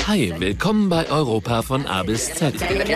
Hi, willkommen bei Europa von A bis Z.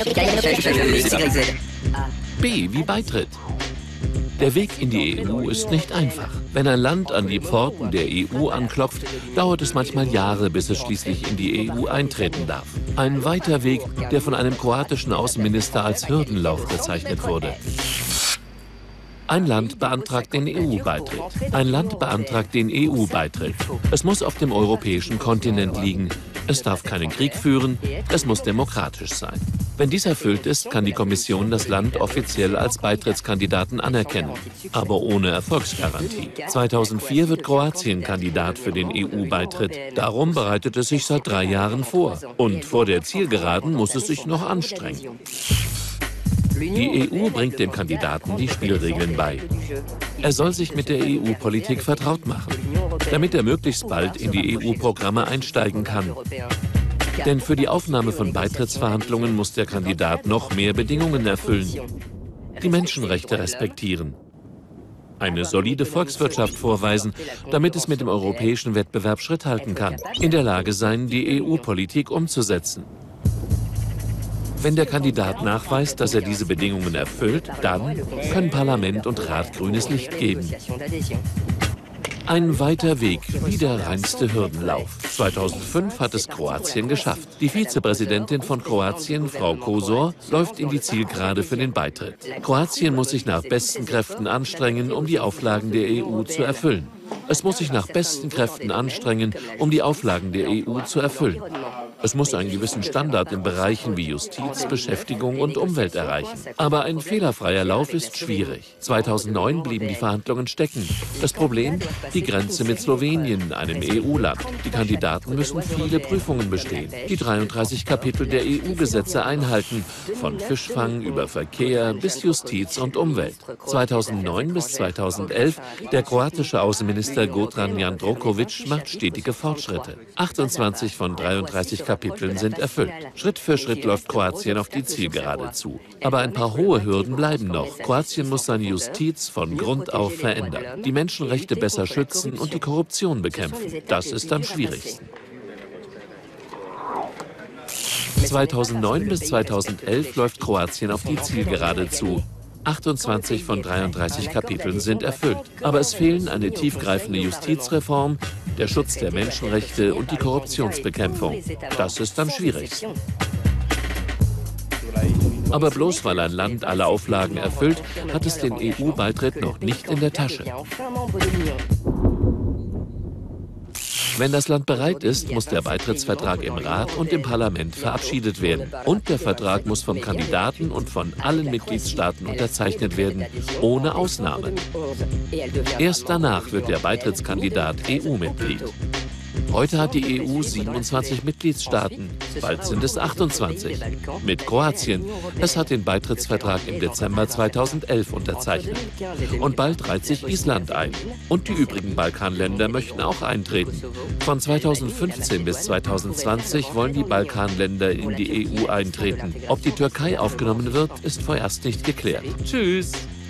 B wie Beitritt. Der Weg in die EU ist nicht einfach. Wenn ein Land an die Pforten der EU anklopft, dauert es manchmal Jahre, bis es schließlich in die EU eintreten darf. Ein weiter Weg, der von einem kroatischen Außenminister als Hürdenlauf bezeichnet wurde. Ein Land beantragt den EU-Beitritt. Ein Land beantragt den EU-Beitritt. Es muss auf dem europäischen Kontinent liegen. Es darf keinen Krieg führen. Es muss demokratisch sein. Wenn dies erfüllt ist, kann die Kommission das Land offiziell als Beitrittskandidaten anerkennen, aber ohne Erfolgsgarantie. 2004 wird Kroatien Kandidat für den EU-Beitritt. Darum bereitet es sich seit 3 Jahren vor. Und vor der Zielgeraden muss es sich noch anstrengen. Die EU bringt dem Kandidaten die Spielregeln bei. Er soll sich mit der EU-Politik vertraut machen, damit er möglichst bald in die EU-Programme einsteigen kann. Denn für die Aufnahme von Beitrittsverhandlungen muss der Kandidat noch mehr Bedingungen erfüllen. Die Menschenrechte respektieren. Eine solide Volkswirtschaft vorweisen, damit es mit dem europäischen Wettbewerb Schritt halten kann. In der Lage sein, die EU-Politik umzusetzen. Wenn der Kandidat nachweist, dass er diese Bedingungen erfüllt, dann können Parlament und Rat grünes Licht geben. Ein weiter Weg, wie der reinste Hürdenlauf. 2005 hat es Kroatien geschafft. Die Vizepräsidentin von Kroatien, Frau Kosor, läuft in die Zielgerade für den Beitritt. Kroatien muss sich nach besten Kräften anstrengen, um die Auflagen der EU zu erfüllen. Es muss sich nach besten Kräften anstrengen, um die Auflagen der EU zu erfüllen. Es muss einen gewissen Standard in Bereichen wie Justiz, Beschäftigung und Umwelt erreichen. Aber ein fehlerfreier Lauf ist schwierig. 2009 blieben die Verhandlungen stecken. Das Problem? Die Grenze mit Slowenien, einem EU-Land. Die Kandidaten müssen viele Prüfungen bestehen. Die 33 Kapitel der EU-Gesetze einhalten, von Fischfang über Verkehr bis Justiz und Umwelt. 2009 bis 2011, der kroatische Außenminister Goran Jandrokovic macht stetige Fortschritte. 28 von 33 Kapiteln sind erfüllt. Schritt für Schritt läuft Kroatien auf die Zielgerade zu. Aber ein paar hohe Hürden bleiben noch. Kroatien muss seine Justiz von Grund auf verändern, die Menschenrechte besser schützen und die Korruption bekämpfen. Das ist am schwierigsten. 2009 bis 2011 läuft Kroatien auf die Zielgerade zu. 28 von 33 Kapiteln sind erfüllt. Aber es fehlen eine tiefgreifende Justizreform, der Schutz der Menschenrechte und die Korruptionsbekämpfung. Das ist am schwierigsten. Aber bloß weil ein Land alle Auflagen erfüllt, hat es den EU-Beitritt noch nicht in der Tasche. Wenn das Land bereit ist, muss der Beitrittsvertrag im Rat und im Parlament verabschiedet werden. Und der Vertrag muss vom Kandidaten und von allen Mitgliedstaaten unterzeichnet werden, ohne Ausnahme. Erst danach wird der Beitrittskandidat EU-Mitglied. Heute hat die EU 27 Mitgliedstaaten, bald sind es 28. Mit Kroatien, es hat den Beitrittsvertrag im Dezember 2011 unterzeichnet. Und bald reiht sich Island ein. Und die übrigen Balkanländer möchten auch eintreten. Von 2015 bis 2020 wollen die Balkanländer in die EU eintreten. Ob die Türkei aufgenommen wird, ist vorerst nicht geklärt. Tschüss!